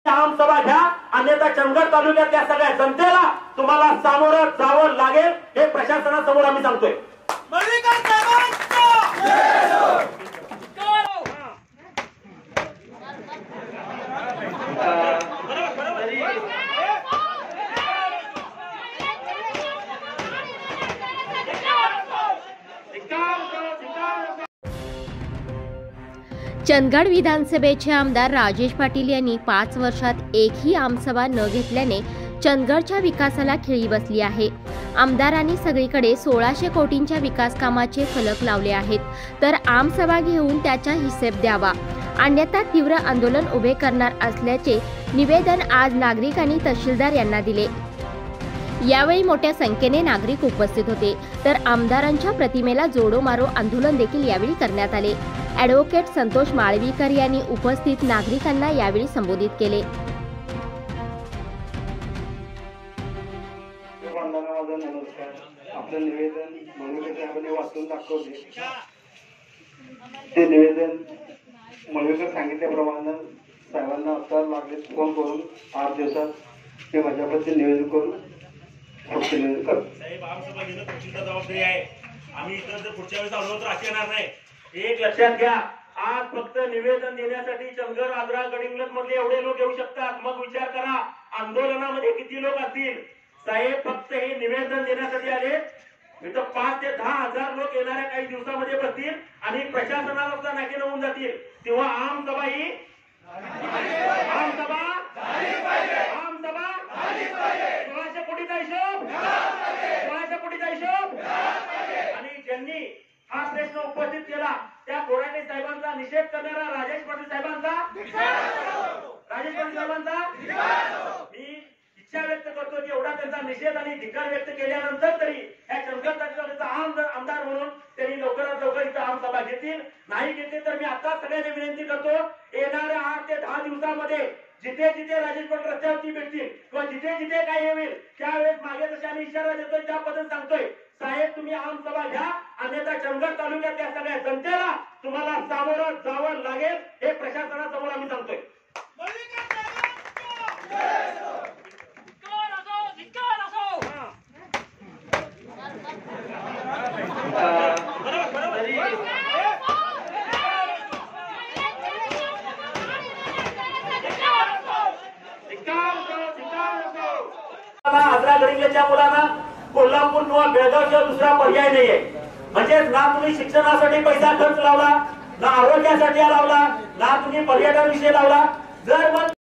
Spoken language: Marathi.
आमसभा घ्या, अन्यथा चंदगड तालुक्यातल्या सगळ्या जनतेला तुम्हाला सामोरं जावं लागेल हे प्रशासनासमोर आम्ही सांगतोय। चंदगड विधानसभेचे आमदार राजेश पाटील यांनी 5 वर्षात एकही आमसभा न घेतल्याने चंदगडच्या विकासाला खिळी बसली आहे। आमदारांनी सगळीकडे 1600 कोटींच्या विकास कामाचे फलक लावले आहेत, तर आमसभा घेऊन त्याचा हिशेब द्यावा, अन्यथा तीव्र आंदोलन उभे करणार असल्याचे निवेदन आज नागरिकांनी तहसीलदार यांना दिले। यावेळी मोठ्या संख्येने नागरिक उपस्थित होते, तर आमदारांच्या प्रतिमेला जोडो मारो आंदोलन देखील यावेळी करण्यात आले। ॲडव्होकेट संतोष माळवीकर यांनी उपस्थित नागरिकांना यावेळी संबोधित केले। आपलं निवेदन मळवीकर साहेबांनी वाचून दाखवले। ते निवेदन मळवीकर सांगितल्याप्रमाणे साहेबांना आता लागले फोन करून 8 दिवसात ते माझ्याबद्दल निवेदन करून साहेब आमसभा घेणं तुमची जबाबदारी आहे। आम्ही इतर जर पुढच्या वेळेस आलो तर असे येणार नाही। एक लक्षात घ्या, आज फक्त निवेदन देण्यासाठी चंदगड, आजरा, गडिंग्लज मधले एवढे लोक येऊ शकतात। मग विचार करा आंदोलनामध्ये किती लोक असतील। साहेब फक्त हे निवेदन देण्यासाठी आले, इथं 5 ते 10 हजार लोक येणाऱ्या काही दिवसामध्ये बसतील आणि प्रशासनाला सुद्धा नाके होऊन जातील। तेव्हा आमसभा ही आमसभा 1600 कोटीचा हिशोब, 1600 कोटीचा हिशोब। आणि ज्यांनी हा प्रश्न उपस्थित केला त्या कोराटे साहेबांचा निषेध करणारा राजेश पाटील साहेबांचा मी इच्छा व्यक्त करतो की एवढा त्यांचा निषेध आणि धिक्कार व्यक्त केल्यानंतर तरी या चंदगड तालुक्याचा आमदार म्हणून त्यांनी लवकरात लवकर इथं आमसभा घेतील। नाही घेतली तर मी आता सगळ्यांनी विनंती करतो, येणाऱ्या 8 ते 10 दिवसामध्ये जिथे जिथे राजेश पाटील रस्त्यावरती भेटतील किंवा जिथे जिथे काय येईल त्यावेळेस मागे जसे आम्ही इशारा देतोय त्या पद्धतीने सांगतोय, साहेब तुम्ही आमसभा घ्या, अन्यथा चंदगड तालुक्यातल्या सगळ्या जनतेला तुम्हाला सामोरं जावं लागेल हे प्रशासनासमोर आम्ही सांगतोय। आजरा गडिंग्लजच्या मुलांना कोल्हापूर किंवा बेळगावच्या दुसरा पर्याय नाहीये। म्हणजे ना तुम्ही शिक्षणासाठी पैसा खर्च लावला, ना आरोग्यासाठी लावला, ना तुम्ही पर्यटन विषय लावला। जर